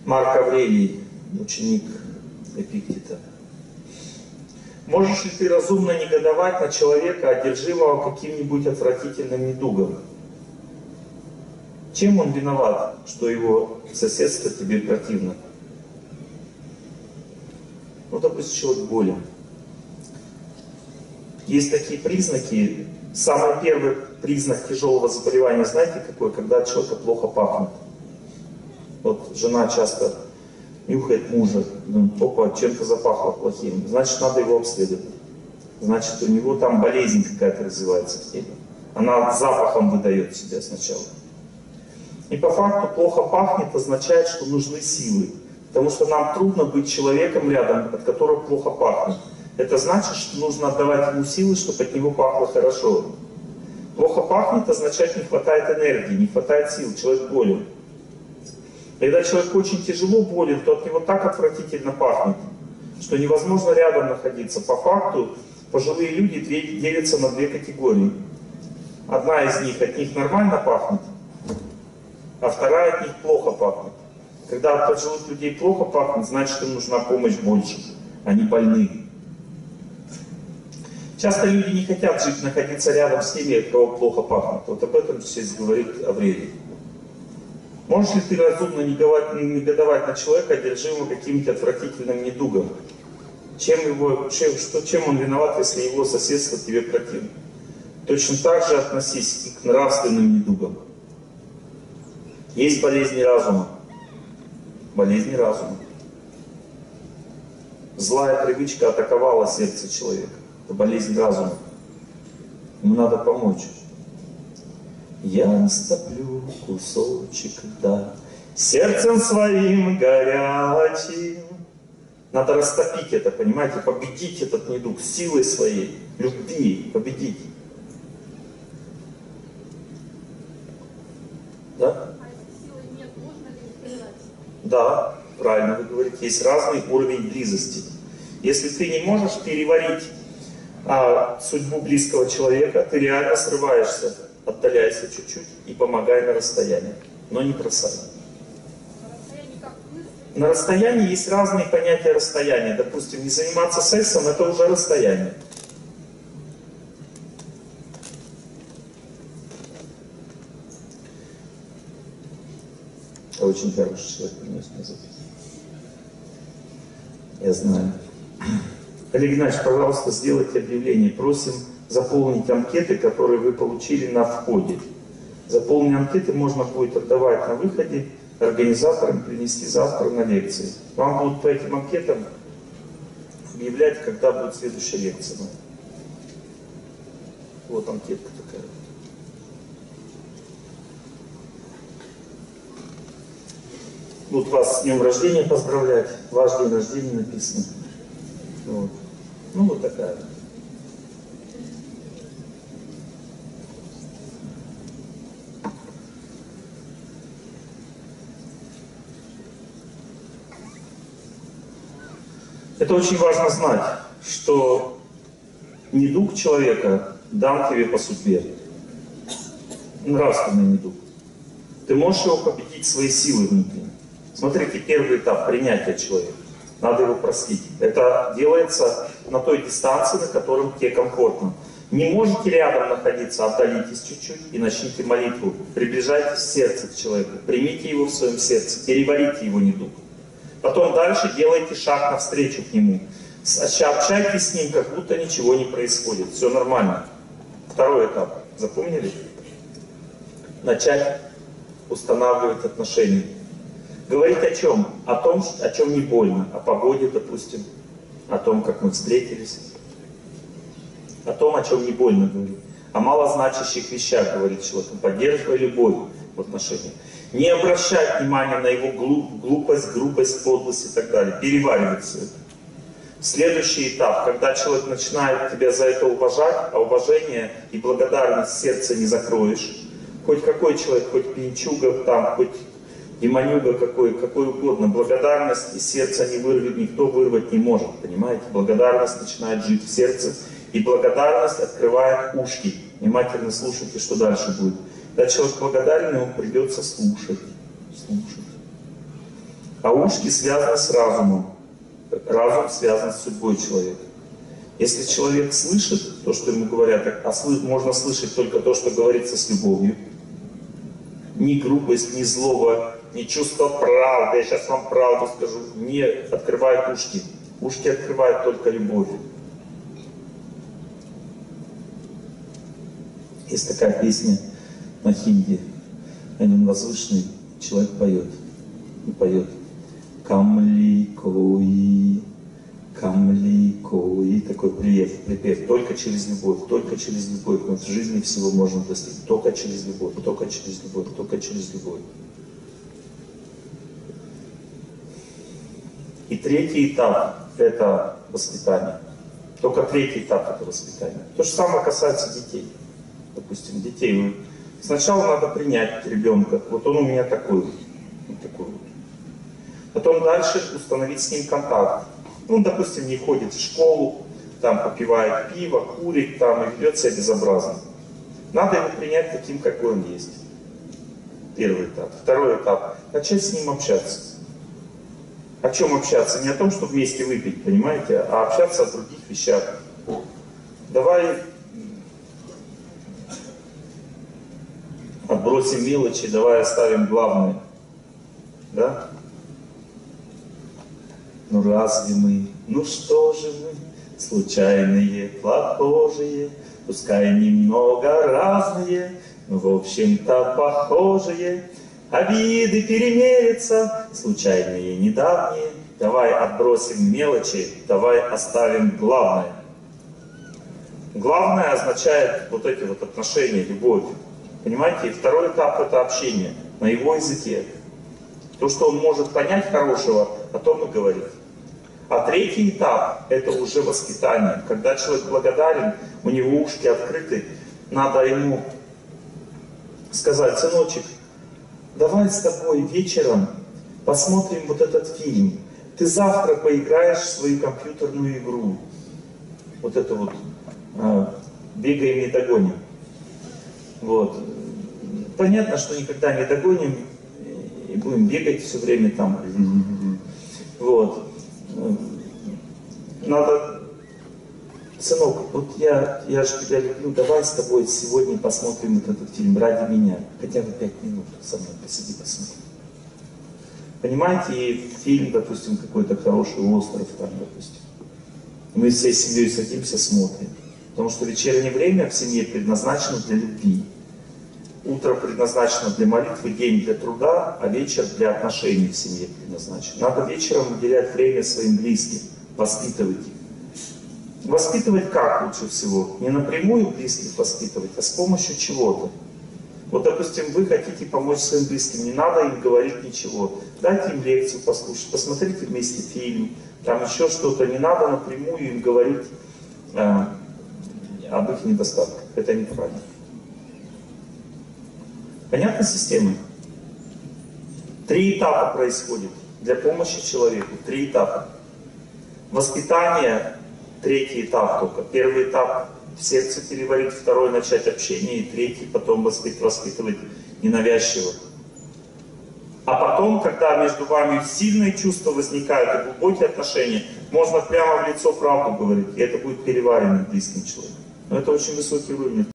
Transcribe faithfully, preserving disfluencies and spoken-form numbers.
Марк Аврелий, ученик Эпиктета. Можешь ли ты разумно негодовать на человека, одержимого каким-нибудь отвратительным недугом? Чем он виноват, что его соседство тебе противно? Ну, допустим, человек болен. Есть такие признаки. Самый первый признак тяжелого заболевания, знаете какой? Когда от человека плохо пахнет. Вот жена часто нюхает мужа, ну, опа, чем-то запахло плохим. Значит, надо его обследовать. Значит, у него там болезнь какая-то развивается в теле. Она запахом выдает себя сначала. И по факту плохо пахнет означает, что нужны силы. Потому что нам трудно быть человеком рядом, от которого плохо пахнет. Это значит, что нужно отдавать ему силы, чтобы от него пахло хорошо. Плохо пахнет означает, не хватает энергии, не хватает сил, человек болен. Когда человек очень тяжело болен, то от него так отвратительно пахнет, что невозможно рядом находиться. По факту пожилые люди делятся на две категории. Одна из них, от них нормально пахнет, а вторая от них плохо пахнет. Когда от пожилых людей плохо пахнет, значит, им нужна помощь больше, они больны. Часто люди не хотят жить, находиться рядом с теми, от кого плохо пахнет. Вот об этом здесь говорит Аврелий. Можешь ли ты разумно негодовать на человека, одержимого каким-то отвратительным недугом? Чем, его, чем, что, чем он виноват, если его соседство тебе противно? Точно так же относись и к нравственным недугам. Есть болезни разума. Болезни разума. Злая привычка атаковала сердце человека. Это болезнь разума. Ему надо помочь. Я растоплю кусочек льда сердцем своим горячим. Надо растопить это, понимаете, победить этот недуг силой своей, любви, победить. Да? Да, правильно вы говорите. Есть разный уровень близости. Если ты не можешь переварить а, судьбу близкого человека, ты реально срываешься. Отдаляйся чуть-чуть и помогай на расстоянии, но не бросай. На расстоянии есть разные понятия расстояния. Допустим, не заниматься сексом — это уже расстояние. Очень хороший человек принес мне запись. Я знаю. Олег Геннадьевич, пожалуйста, сделайте объявление. Просим заполнить анкеты, которые вы получили на входе. Заполненные анкеты можно будет отдавать на выходе организаторам, принести завтра на лекции. Вам будут по этим анкетам объявлять, когда будет следующая лекция. Вот анкетка такая. Будут вас с днем рождения поздравлять. Ваш день рождения написано. Вот. Ну вот такая. Это очень важно знать, что недуг человека дан тебе по судьбе. Нравственный недуг. Ты можешь его победить своей силой внутренней. Смотрите, первый этап принятия человека. Надо его простить. Это делается на той дистанции, на которой тебе комфортно. Не можете рядом находиться, отдалитесь чуть-чуть и начните молитву. Приближайтесь в сердце к человеку. Примите его в своем сердце. Переварите его недуг. Потом дальше делайте шаг навстречу к нему. Общайтесь с ним, как будто ничего не происходит. Все нормально. Второй этап. Запомнили? Начать устанавливать отношения. Говорить о чем? О том, о чем не больно. О погоде, допустим. О том, как мы встретились. О том, о чем не больно говорить. О малозначащих вещах говорить человеку. Поддерживая любовь в отношениях. Не обращать внимания на его глупость, грубость, подлость и так далее. Переваривать все это. Следующий этап, когда человек начинает тебя за это уважать, а уважение и благодарность сердца не закроешь. Хоть какой человек, хоть пьянчуга, там, хоть демонюга какой, какой угодно, благодарность из сердца не вырвет, никто вырвать не может, понимаете? Благодарность начинает жить в сердце, и благодарность открывает ушки. Внимательно слушайте, что дальше будет. Когда человек благодарен, ему придется слушать, слушать. А ушки связаны с разумом. Разум связан с судьбой человека. Если человек слышит то, что ему говорят, а сл- можно слышать только то, что говорится с любовью, ни грубость, ни злоба, ни чувство правды, я сейчас вам правду скажу, не открывает ушки. Ушки открывает только любовь. Есть такая песня на хинди, один возвышенный человек поет, и поет «Камли кои, камли кои», такой припев, припев, только через любовь, только через любовь, мы в жизни всего можем достичь, только через любовь, только через любовь, только через любовь. И третий этап – это воспитание. Только третий этап – это воспитание. То же самое касается детей. Допустим, детей. Сначала надо принять ребенка. Вот он у меня такой. Вот такой вот. Потом дальше установить с ним контакт. Ну, допустим, не ходит в школу, там попивает пиво, курит там и ведет себя безобразно. Надо его принять таким, какой он есть. Первый этап. Второй этап. Начать с ним общаться. О чем общаться? Не о том, что вместе выпить, понимаете, а общаться о других вещах. Давай отбросим мелочи, давай оставим главное. Да? Ну разве мы, ну что же мы, случайные, плохожие, пускай немного разные, но в общем-то похожие. Обиды перемелятся, случайные, недавние. Давай отбросим мелочи, давай оставим главное. Главное означает вот эти вот отношения, любовь. Понимаете? И второй этап — это общение на его языке. То, что он может понять хорошего, о том и говорит. А третий этап — это уже воспитание. Когда человек благодарен, у него ушки открыты, надо ему сказать: сыночек, давай с тобой вечером посмотрим вот этот фильм. Ты завтра поиграешь в свою компьютерную игру. Вот это вот а, «Бегаем, не догоним». Вот. Понятно, что никогда не догоним и будем бегать все время там. Вот. Надо: сынок, вот я, я же тебя люблю, давай с тобой сегодня посмотрим вот этот фильм ради меня. Хотя бы пять минут со мной посиди, посмотри. Понимаете, и фильм, допустим, какой-то хороший остров там, допустим. Мы всей семьей садимся, смотрим. Потому что вечернее время в семье предназначено для любви. Утро предназначено для молитвы, день для труда, а вечер для отношений в семье предназначен. Надо вечером уделять время своим близким, воспитывать их. Воспитывать как лучше всего? Не напрямую близких воспитывать, а с помощью чего-то. Вот, допустим, вы хотите помочь своим близким, не надо им говорить ничего. Дайте им лекцию послушать, посмотрите вместе фильм, там еще что-то. Не надо напрямую им говорить э, об их недостатках. Это неправильно. Понятна система? Три этапа происходит для помощи человеку. Три этапа. Воспитание — третий этап только. Первый этап — в сердце переварить, второй — начать общение, и третий — потом воспитывать ненавязчиво. А потом, когда между вами сильные чувства возникают и глубокие отношения, можно прямо в лицо правду говорить, и это будет переварено близким человеком. Но это очень высокий уровень.